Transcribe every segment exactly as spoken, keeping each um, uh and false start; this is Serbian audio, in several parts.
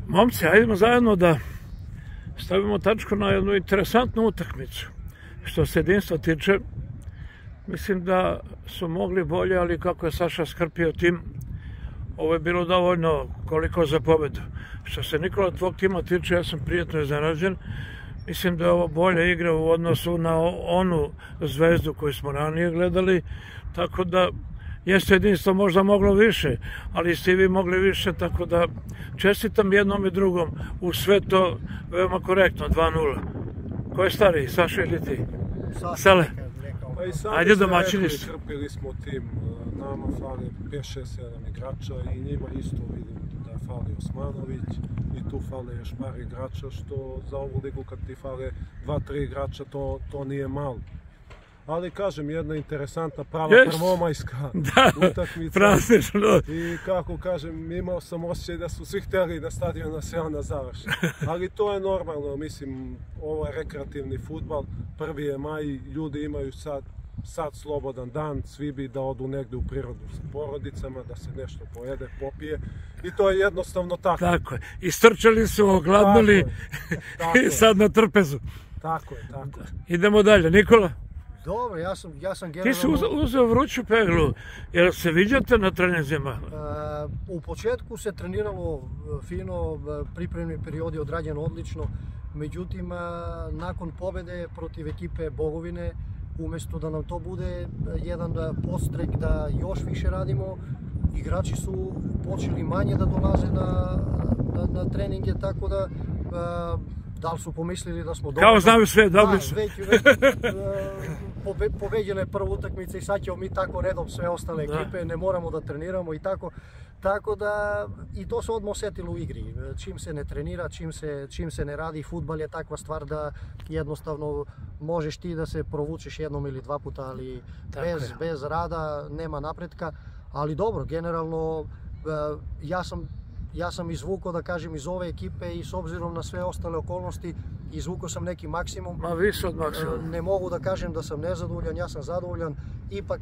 Momci, hajdemo zajedno da stavimo tačku na jednu interesantnu utakmicu. Što se jedinstva tiče, mislim da su mogli bolje, ali kako je Saša skrpio tim, ovo je bilo dovoljno koliko za pobedu. Što se Nikola tvog tima tiče, ja sam prijetno iznenađen. Mislim da je ovo bolja igra u odnosu na onu Zvezdu koju smo ranije gledali, tako da jeste jedinstvo možda moglo više, ali ste i vi mogli više, tako da čestitam jednom i drugom u sve to veoma korektno, dva nula. Ko je stariji, Saša ili ti? Sele? Ajde domaćini su. Krpili smo tim, nama fali pet šest sedam igrača i njima isto vidim da fali Osmanović i tu fale još par igrača, što za ovu ligu kad ti fale dva tri igrača to, to nije malo. Ali kažem, jedna interesantna prava yes. prvomajska da, utakmica pravično. I kako kažem, imao sam osjećaj da su svi htjeli da stadion na sve ona završi. Ali to je normalno, mislim, ovo je rekreativni fudbal, prvi je maj, ljudi imaju sad, sad slobodan dan, svi bi da odu negdje u prirodu sa porodicama, da se nešto pojede, popije i to je jednostavno tako. Tako je, istrčali su, ogladnili i sad na trpezu. Tako je, tako je. Idemo dalje, Nikola? Dobro, ja sam, ja sam generalno... Ti si uzeo, uzeo vruću peglu, jer se viđate na treninzima? Uh, u početku se treniralo fino, pripremni period je odrađen odlično, međutim, uh, nakon pobjede protiv ekipe Bogovine, umjesto da nam to bude jedan podstrek da još više radimo, igrači su počeli manje da dolaze na, na, na treninge, tako da uh, da li su pomislili da smo dobro... Kao znaju sve, dobri su. Već, već pobe, pobeđena je prva utakmica i sad ćemo mi tako redom sve ostale ekipe, da. Ne moramo da treniramo i tako. Tako da, i to se odmah osjetilo u igri. Čim se ne trenira, čim se, čim se ne radi, fudbal je takva stvar da jednostavno možeš ti da se provučeš jednom ili dva puta, ali bez, bez rada nema napretka. Ali dobro, generalno, ja sam Ja sam izvukao, da kažem, iz ove ekipe i s obzirom na sve ostale okolnosti, izvukao sam neki maksimum. Ma više od maksimuma. Ne mogu da kažem da sam nezadovoljan, ja sam zadovoljan. Ipak,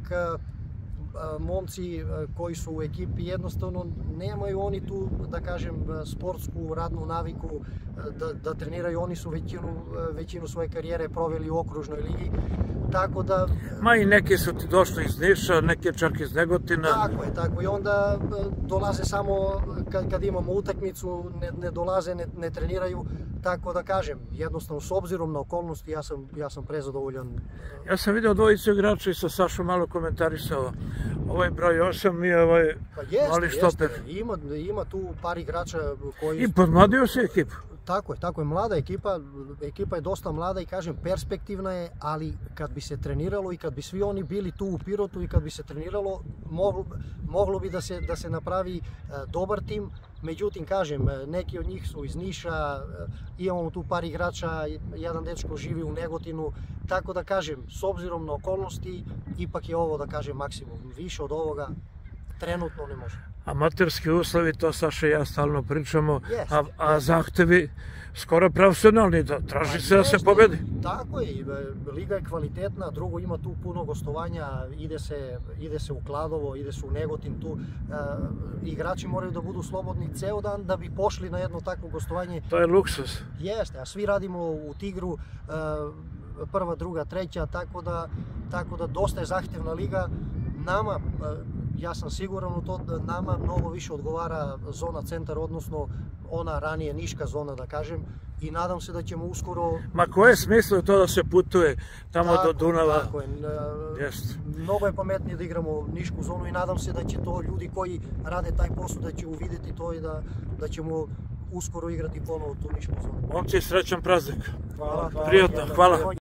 momci koji su u ekipi jednostavno nemaju oni tu, da kažem, sportsku radnu naviku da, da treniraju. Oni su većinu, većinu svoje karijere proveli u okružnoj ligi. Tako da... Ma i neki su ti došli iz Niša, neki čak iz Negotina. Tako je, tako. I onda dolaze samo kad, kad imamo utakmicu, ne, ne dolaze, ne, ne treniraju. Tako da kažem, jednostavno s obzirom na okolnosti ja sam, ja sam prezadovoljan. Ja sam vidio dvojicu igrača i sa Sašom malo komentarisao. Ovaj broj osam i ovaj pa jeste, mali štoper. Ima, ima tu par igrača koji... I podmladio se ekipu. Tako je, tako je, mlada ekipa, ekipa je dosta mlada i kažem perspektivna je, ali kad bi se treniralo i kad bi svi oni bili tu u Pirotu i kad bi se treniralo, moglo, moglo bi da se, da se napravi dobar tim. Međutim, kažem, neki od njih su iz Niša, imamo tu par igrača, jedan dečko živi u Negotinu, tako da kažem, s obzirom na okolnosti, ipak je ovo, da kažem, maksimum. Više od ovoga trenutno ne može. Amaterski uslovi, to Saša i ja stalno pričamo, yes, a, a zahtevi skoro profesionalni, da traži se da se pobedi. Tako je, liga je kvalitetna, drugo ima tu puno gostovanja, ide se, ide se u Kladovo, ide se u Negotin, tu uh, igrači moraju da budu slobodni ceo dan da bi pošli na jedno takvo gostovanje. To je luksus. Jeste, a svi radimo u Tigru, uh, prva, druga, treća, tako da, tako da dosta je zahtevna liga. Nama, ja sam siguran u to da nama mnogo više odgovara zona centar, odnosno ona ranije niška zona, da kažem, i nadam se da ćemo uskoro... Ma koje je smislo to da se putuje tamo tako, do Dunava? Tako je. Jest. Mnogo je pametnije da igramo nišku zonu i nadam se da će to ljudi koji rade taj posao da će uvidjeti to i da, da ćemo uskoro igrati ponovo tu nišku zonu. Momci, srećan praznik. Hvala. Prijatno, hvala.